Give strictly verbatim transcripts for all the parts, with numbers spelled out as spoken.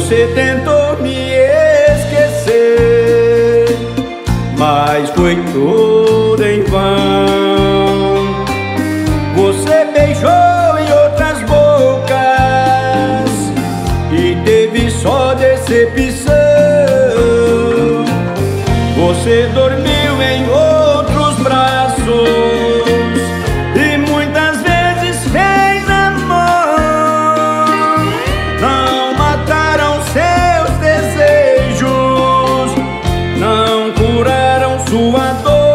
Você tentou me esquecer, mas foi tudo em vão. Você beijou em outras bocas e teve só decepção. Você dormiu em outros braços e muitas vezes fez amor. Não mataram seus desejos, não curaram sua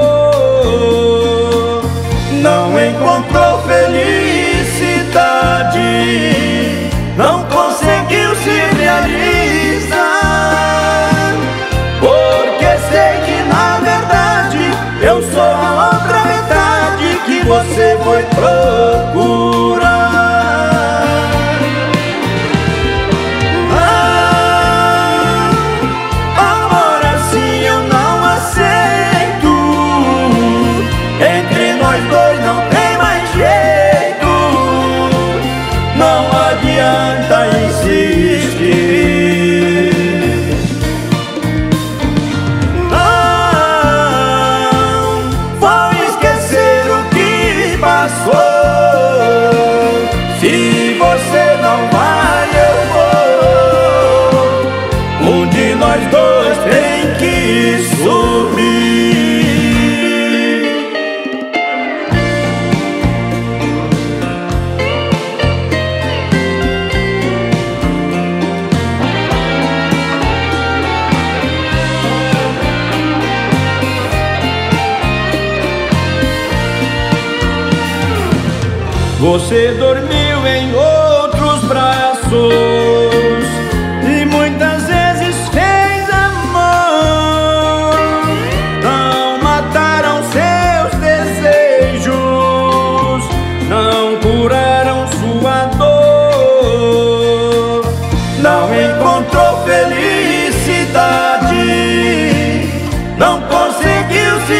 dor. Não encontrou felicidade, não conseguiu se realizar, porque sei que na verdade eu sou a outra metade que você foi procurar. Ah, amor, assim eu não aceito. Entre nós dois não tem mais jeito, não adianta insistir. Se você não vai, eu vou. Um de nós dois tem que sumir. Você dormiu em outros braços e muitas vezes fez amor. Não mataram seus desejos, não curaram sua dor. Não encontrou felicidade, não conseguiu se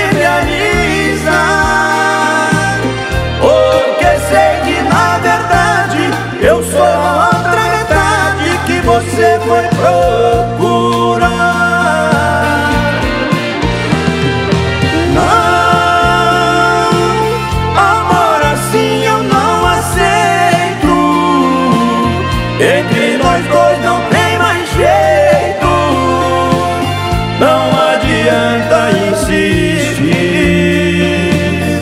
realizar, porque sei que na verdade eu sou a outra metade que você foi procurar. Não, amor, assim eu não aceito. Entre nós dois não tem mais jeito, não adianta insistir.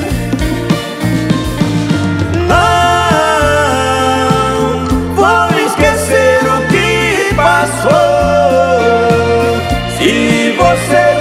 Não vou esquecer o que passou. Se você